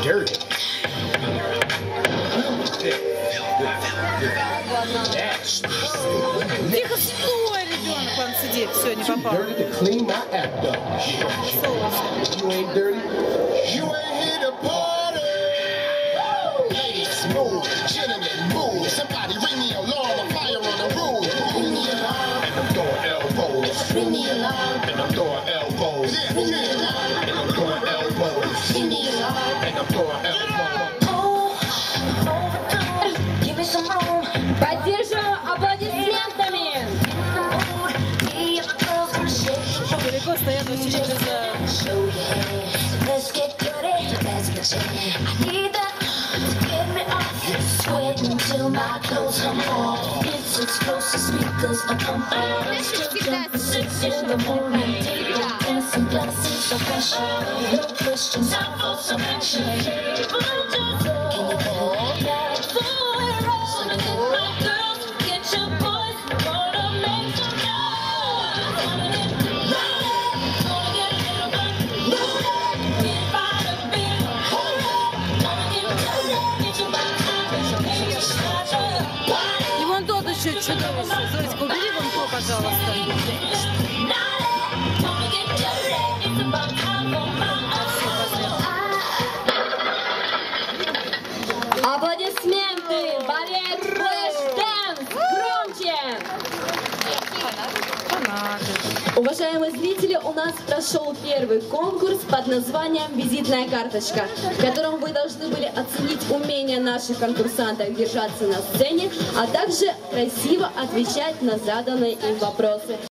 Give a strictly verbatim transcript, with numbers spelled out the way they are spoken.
dirty. Тихо, стой, ребенок, вам сидеть, все, не попал. Dirty to clean my act up. If you ain't dirty, you ain't here to party. Ladies, move, gentlemen, move. Somebody ring the alarm, a fire on the roof. Ring the alarm, and I'm throwing elbows. Ring the alarm, and I'm throwing elbows. Ring the alarm, and I'm throwing elbows. Ring the alarm, and I'm throwing elbows. Поддерживаем аплодисментами! Далеко стоят очень близко. И вон тот еще чудовище. Зоечка, убери вон то, пожалуйста. Аплодисменты! Балет Flashdance! Громче! Уважаемые зрители, у нас прошел первый конкурс под названием «Визитная карточка», в котором вы должны были оценить умение наших конкурсантов держаться на сцене, а также красиво отвечать на заданные им вопросы.